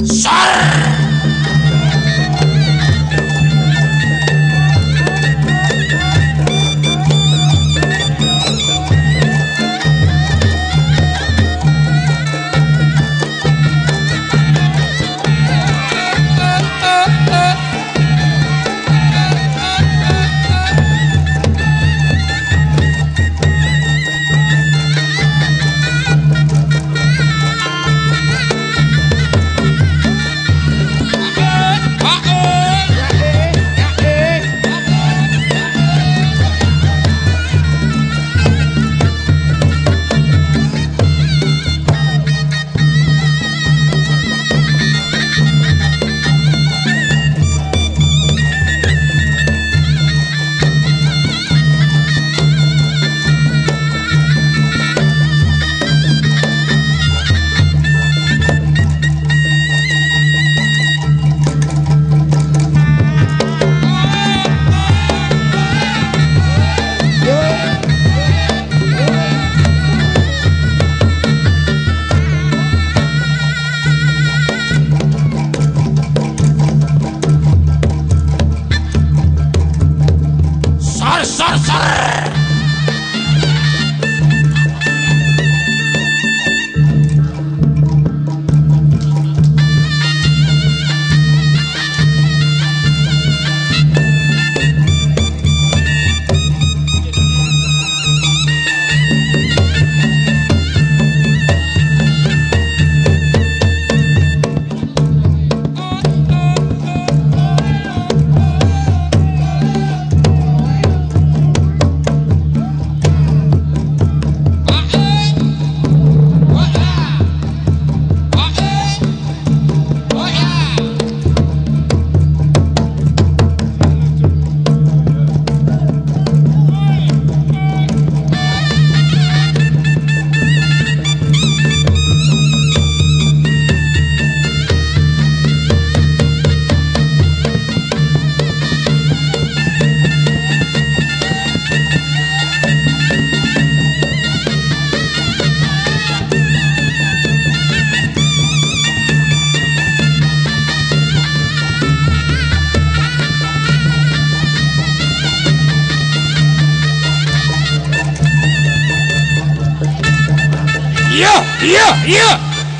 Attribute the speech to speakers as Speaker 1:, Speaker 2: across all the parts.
Speaker 1: Iya.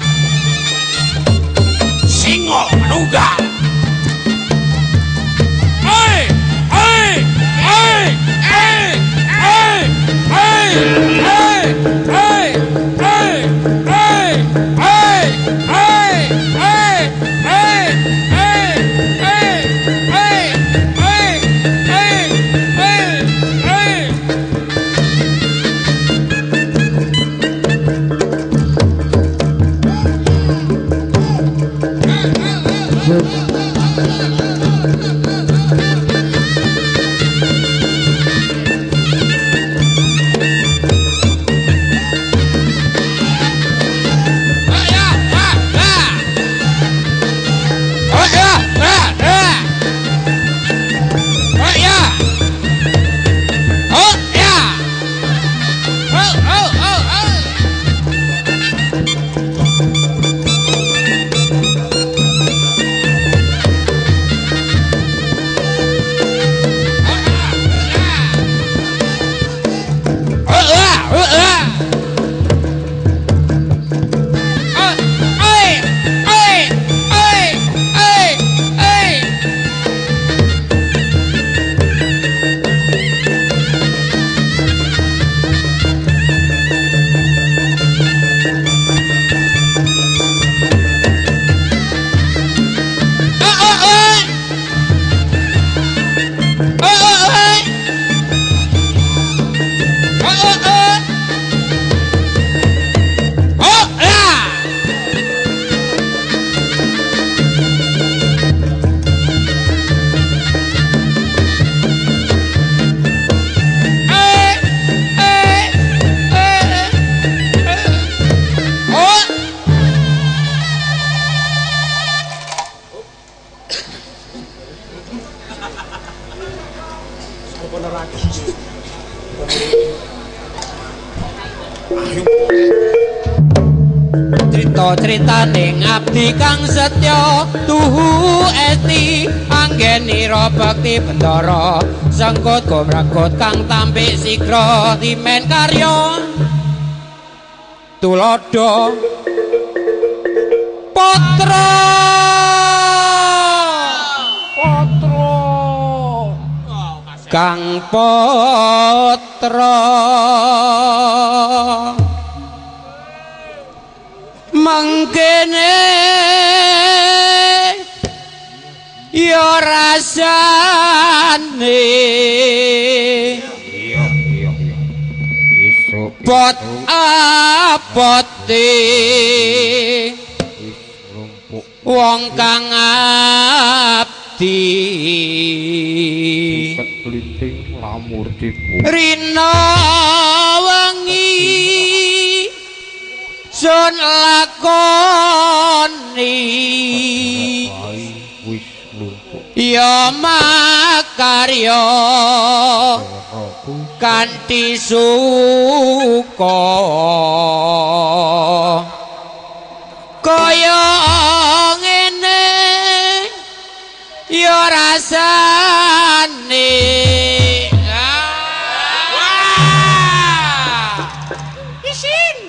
Speaker 1: Singo manuga.
Speaker 2: Tritaning abdi kang setya tuhu esti anggenira bekti bendara sengkut gomragot kang tampik sigra timen karya tulodo Patra Kang Patra mangkene ya rasane bot abote wong kang abdi
Speaker 3: kelinting lamur dibu
Speaker 2: rina wengi sun lakoni
Speaker 3: wis lumpuh
Speaker 2: ya makarya kanthi suka kaya ngene ya rasane isin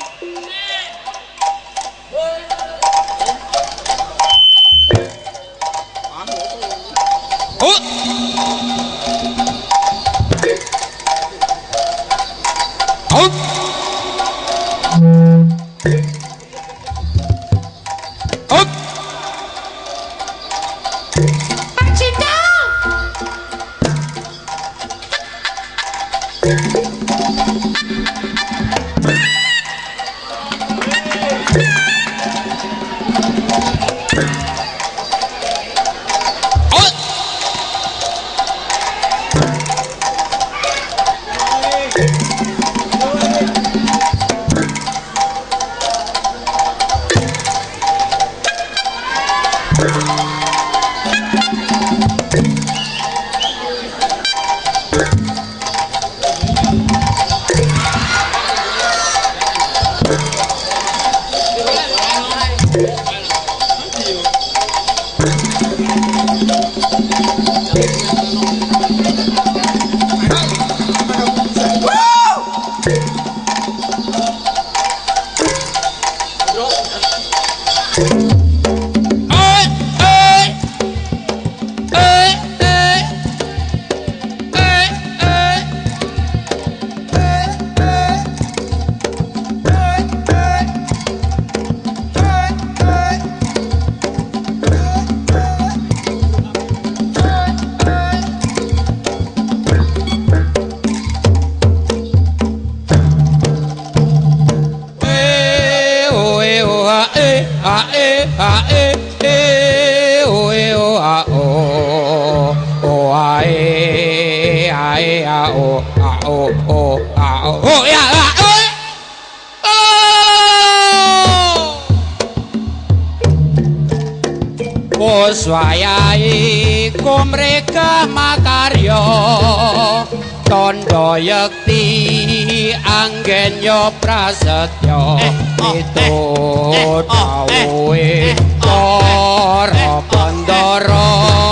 Speaker 2: Waswayahe kumreka makarya tondo yekti anggenya prasetya itu dawuhe para bandara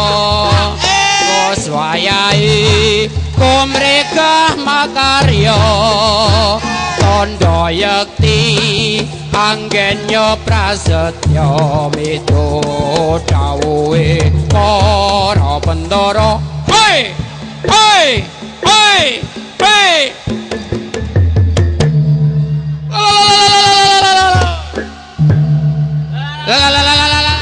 Speaker 2: waswayahe kumreka makarya tondo yekti anggenya prasetya miturut dawuhe para bandara hei hei hei hei la la la la la la la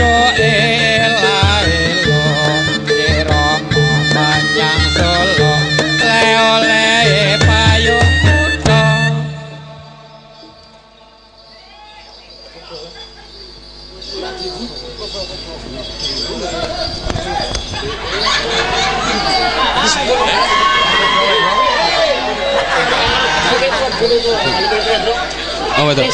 Speaker 2: Ro ela elo Irama panjang solo Le-ole payung kuda Oh betul.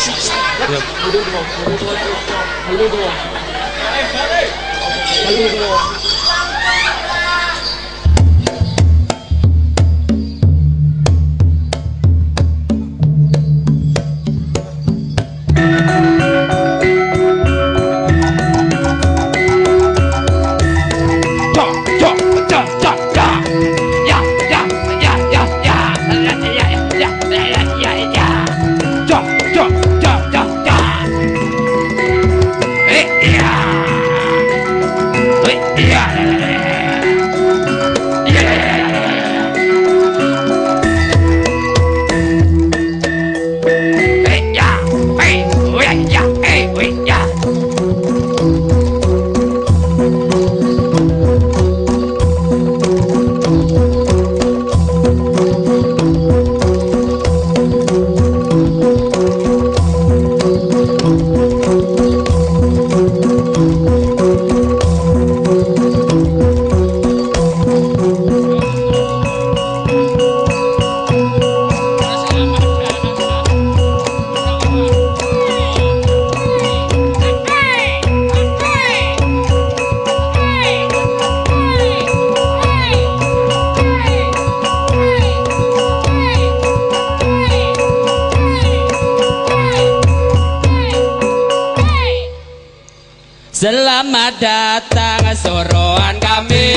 Speaker 2: Selamat datang suruhan kami,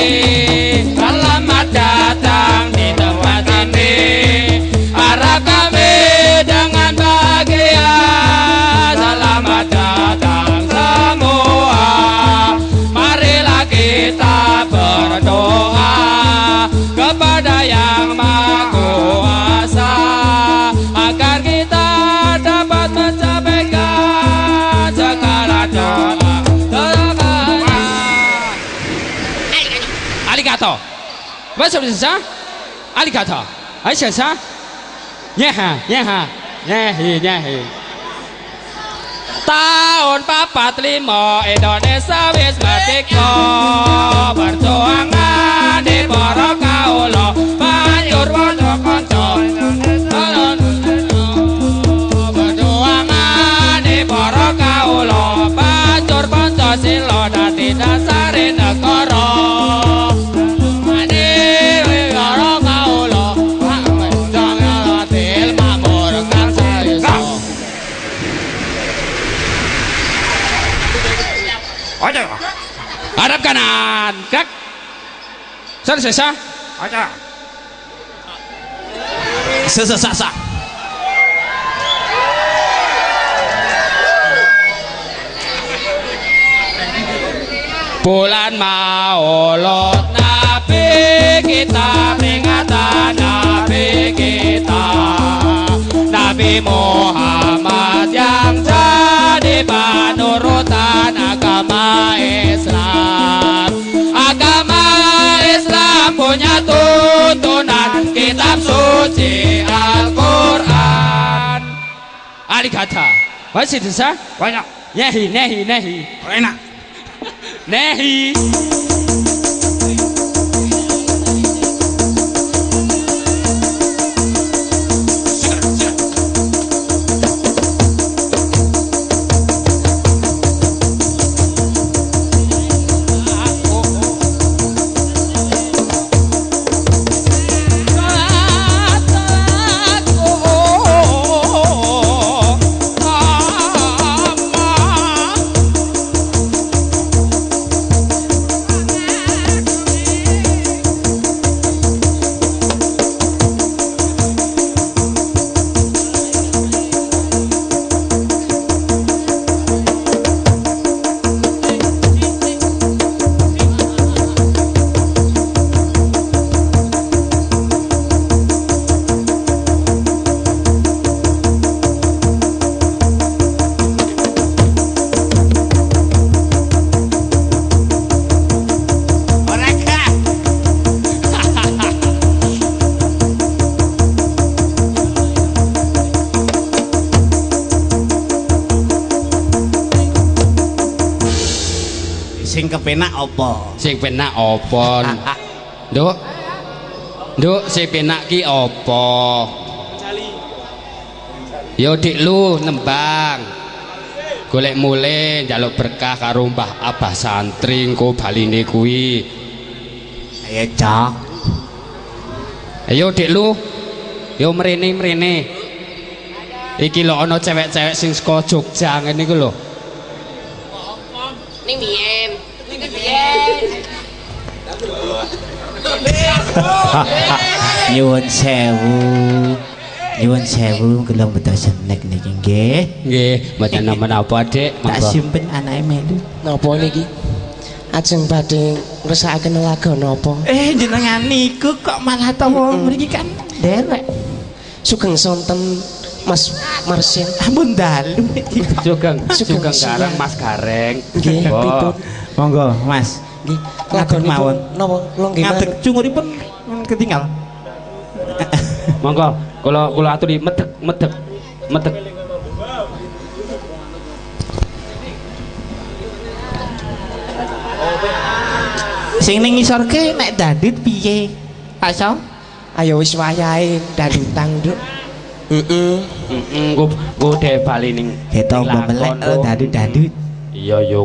Speaker 2: selamat datang di tempat ini. Harap kami dengan bahagia. Selamat datang semua. Marilah kita berdoa kepada Yang Maha Kuasa agar kita dapat mencapaikan segala doa. Arigato. What's up, sir? Arigato. Aisyah, sir? Yeah. Tahun 45 Indonesia wis merdeka, perjuangan di para kaula banjur padha kanca. Perjuangan di para kaula banjur Pancasila dadi dasare negara. Harap kanan, kak. Selesai. Aja. Sesa. Bulan Maulud Nabi kita, peringatan Nabi kita, Nabi Muhammad yang jadi panurutan agama Islam. Agama Islam punya tuntunan kitab suci Al-Quran. Arigato. Masih bisa? Banyak. Nehi. Enak. Nehi.
Speaker 1: sing kepenak apa?
Speaker 2: Sing penak apa? Nduk. Nduk sing penak ki apa? Yo dik lu nembang. Golek mule njaluk berkah karo Mbah Abah santri engko baline kuwi.
Speaker 1: Ayo cok.
Speaker 2: Ayo dik lu. Yo mrene. Iki lho ana cewek-cewek sing saka Jogja ngene iku lho.
Speaker 4: Ning biyen.
Speaker 1: Nyuwun sewu gelem beto senek niki nggih.
Speaker 2: Nggih, mboten napa-napa, Dik.
Speaker 1: Tak
Speaker 2: Monggo.
Speaker 1: simpen anake melu.
Speaker 4: Napa niki? Ajeng badhe ngresakaken laga napa?
Speaker 1: Jenengan niku kok malah tawa mriki kan derek.
Speaker 4: Sugeng sonten Mas Marsin.
Speaker 1: Ampun dalu niki.
Speaker 2: Sugeng
Speaker 4: Sugeng
Speaker 2: Gareng Mas Gareng.
Speaker 4: Nggih,
Speaker 2: Monggo.
Speaker 4: pripun?
Speaker 1: Monggo, Mas.
Speaker 4: Nggih,
Speaker 1: Ngatur mawon.
Speaker 4: Napa? Longgih
Speaker 1: Ngadeg
Speaker 4: mawon.
Speaker 1: cunguripun ketinggal.
Speaker 2: Monggo, kula aturi medeg.
Speaker 1: Sing ning ngisorke nek dadit piye? Pak Som?
Speaker 4: Ayo wis wayahe dandutang, Nduk.
Speaker 2: Engko dhek bali ning
Speaker 1: Ketok mbelek dadut-dadut.
Speaker 2: Iya, Yung.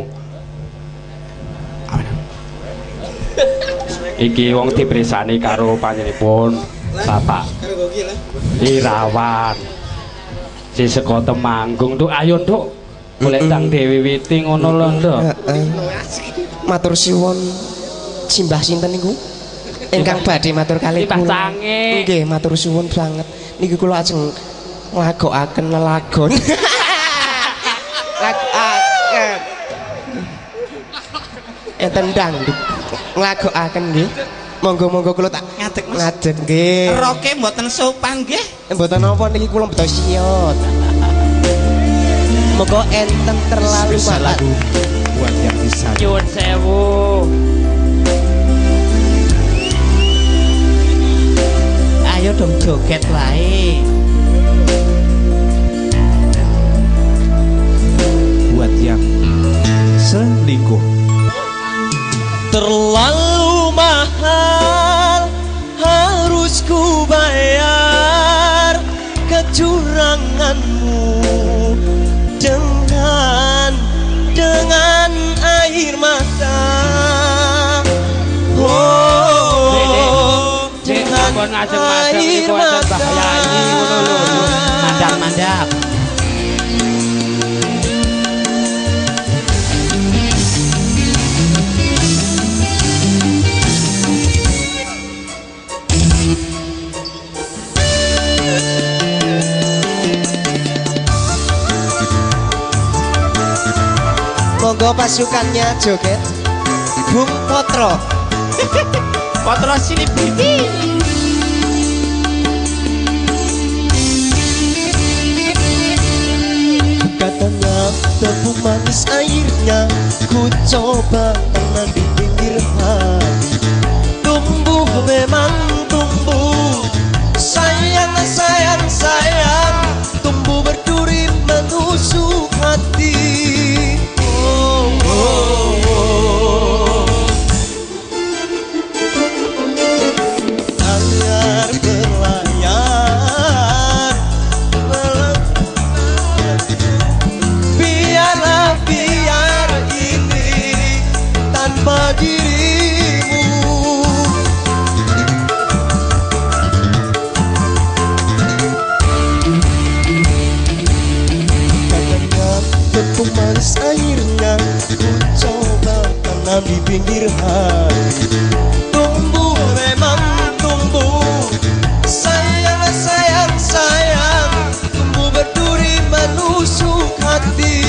Speaker 2: Iki wong dibresani karo panjenenganipun Bapak Irawan. Si saka Temanggung, Nduk. Ayo, Nduk. Golek tang Dewi Witi ngono lho, Nduk.
Speaker 4: Matur siwun simbah sinten niku? Ingkang badhe matur kalih
Speaker 2: Simbah
Speaker 4: kula.
Speaker 2: Cange.
Speaker 4: Nggih, matur suwun banget. Niki kula ajeng nglagokaken lelagon. Lagokaken. Enten dangdut. Nglagokaken nggih. Monggo-monggo kula tak
Speaker 1: Ngadeg, Mas.
Speaker 4: ngadeg nggih.
Speaker 1: Roke mboten sopan nggih.
Speaker 4: Mboten napa niki kula beto siot. Monggo enten terlalu malat.
Speaker 1: Buat yang bisa.
Speaker 2: Nyuwun sewu.
Speaker 1: Ayo dong joget wae. Buat yang selingkuh.
Speaker 4: Terlalu mahal harus ku bayar kecuranganmu dengan air mata. Oh, dengan
Speaker 2: Kon ngajeng-ngajeng
Speaker 4: air
Speaker 2: niku wonten
Speaker 4: mata.
Speaker 2: Mbah Yayi ngono lho.
Speaker 1: Mandap-mandap.
Speaker 4: Monggo pasukannya joget. Bung Potro.
Speaker 1: Potro sini pipi.
Speaker 4: Katanya tepung manis airnya, ku coba tenang di pinggir hati. Tumbuh memang tumbuh, sayang sayang sayang, tumbuh berduri menusuk hati. Oh, oh, oh. Anyar berlayar, biarlah biar ini tanpa dirimu. Katanya tepung manis airnya, ku coba tanam di pinggir hati. Tumbuh memang tumbuh, sayang sayang sayang, tumbuh berduri menusuk hati.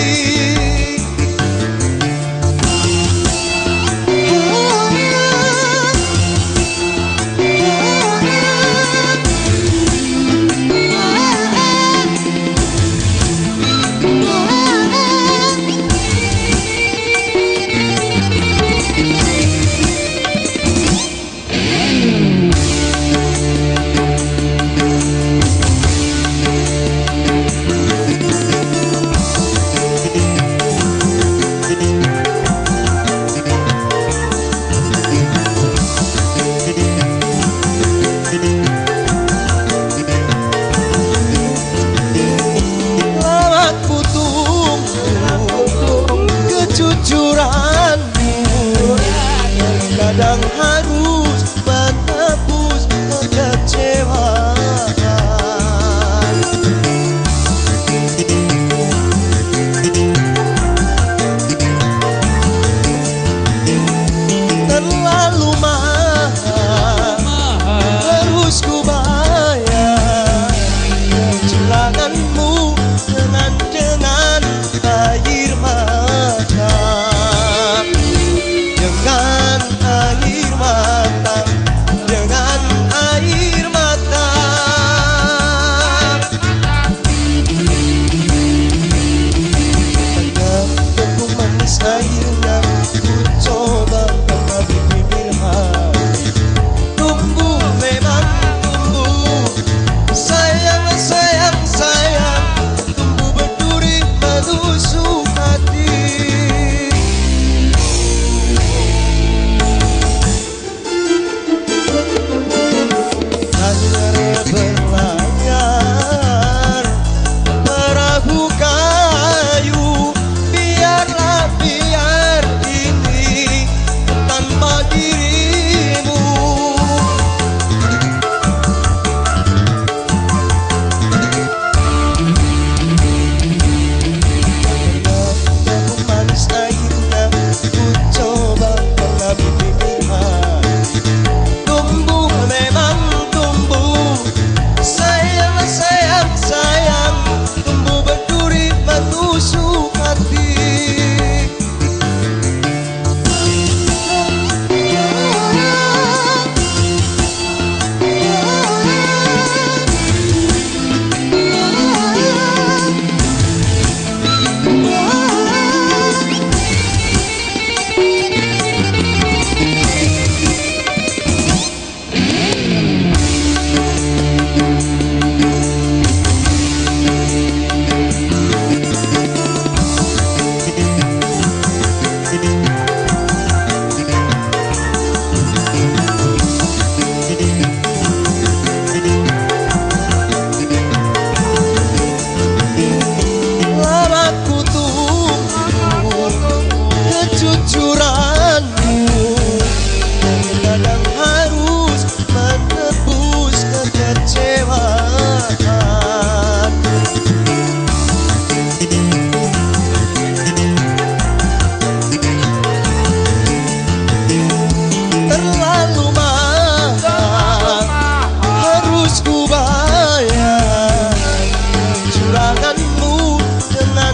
Speaker 5: Terlalu mahal harus ku bayar curanganmu dengan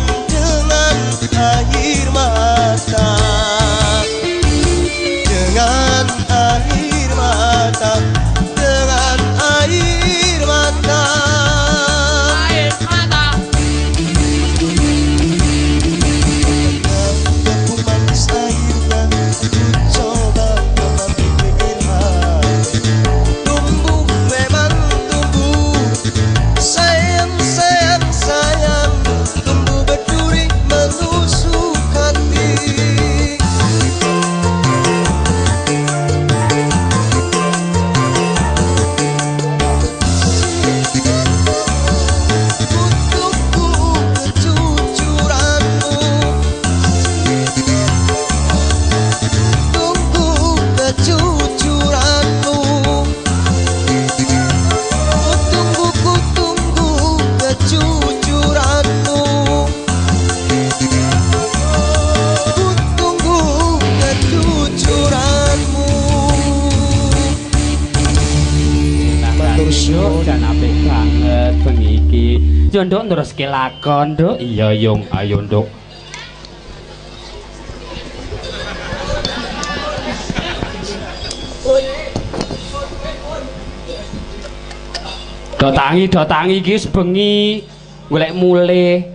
Speaker 5: air mata, dengan air mata, dengan air mata. Aku manis airnya, aku coba mengambil hati. Tumbuh memang tumbuh, sayang sayang sayang, tumbuh berduri menusuk hati. Tunggu kejujuranmu, tunggu kejujuranmu, ku tunggu kejujuranmu, ku tunggu kejujuranmu.
Speaker 2: Matur suwun dan apik banget bengi iki. Yo nduk neruske lakon, Nduk. Iya, Yung. Ayo, Nduk. Do tangi iki sebengi golek mule.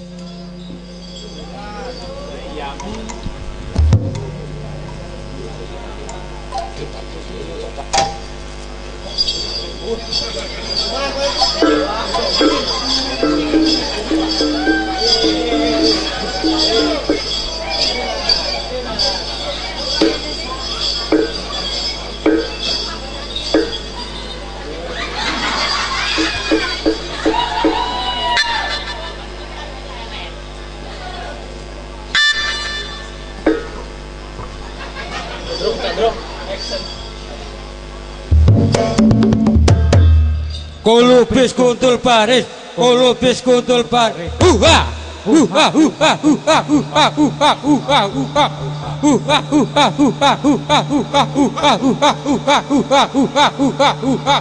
Speaker 6: Kulubis kuntul baris, kulubis kuntul baris. Huha, huha, huha, huha, huha, huha, huha, huha. Huha, huha, huha, huha, huha, huha, huha, huha, huha, huha, huha, huha.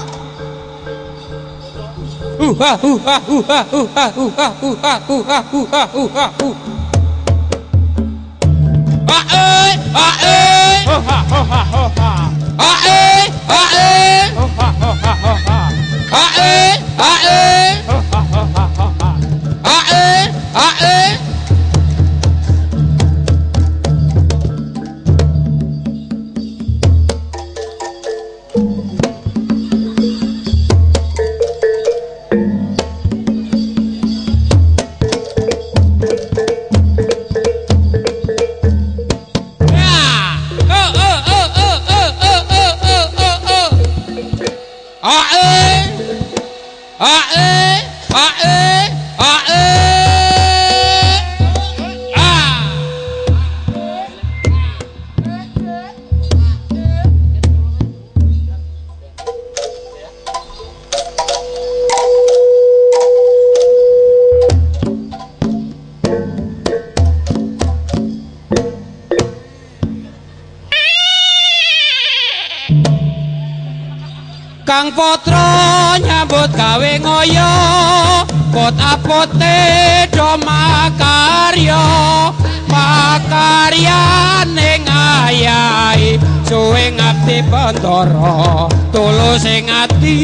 Speaker 6: Huha, huha, huha, huha, huha, huha, huha, huha, huha, huha. Ae, ae, hoha, hoha, hoha. Ae, ae, hoha, hoha, hoha. Ae, ae, hoha, hoha, hoha. Ae, ae. Kang Potro nyambut gawe ngoyo pot-apote do makarya ning ayahe suwe ngabdi Bantara tulus ing ati.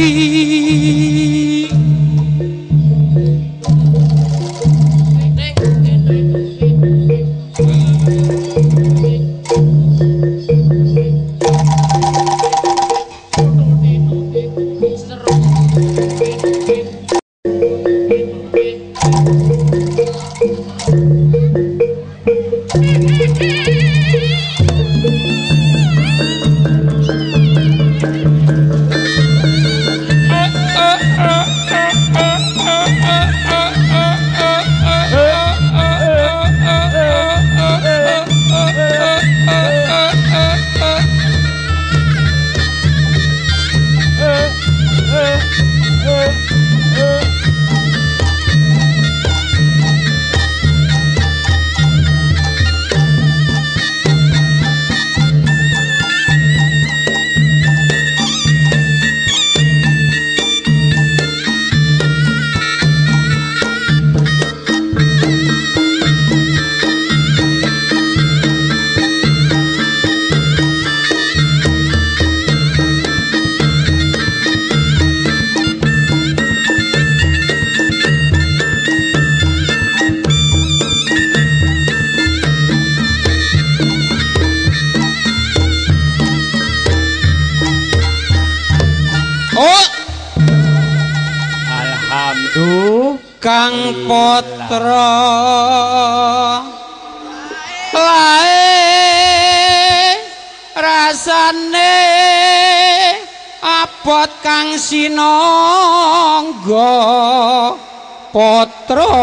Speaker 6: potra lae rasane abot kang sinangga potra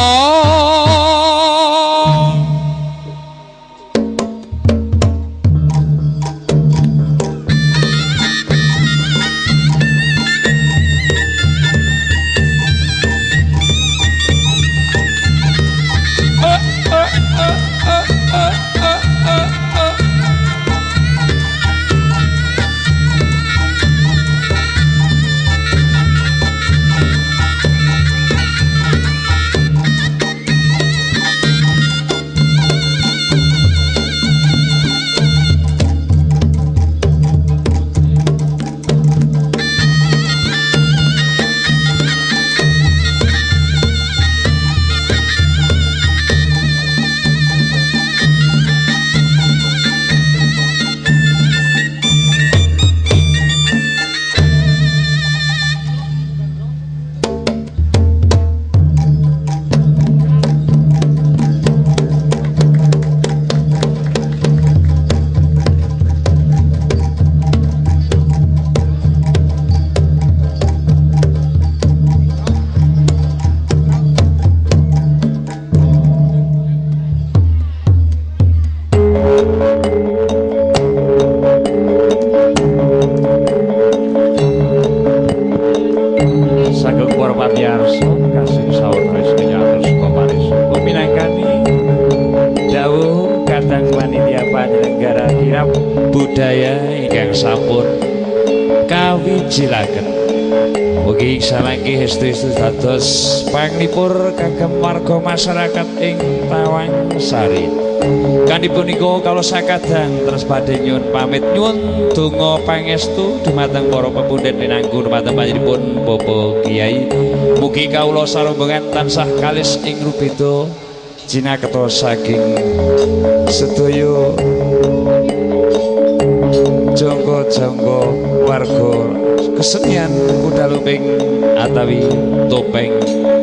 Speaker 6: dados panglipur kagem warga masyarakat ing Tawangsari. Kanthi punika kula sakadang terus badhe nyuwun pamit nyuwun donga pangestu dumateng para pepundhen pinangku dumateng panjenenganipun Bapak Kyai. Mugi kawula sarombongan tansah kalis ing rubeda jinaketa saking sedaya jangga-jangga warga kesenian kuda lumping atawi topeng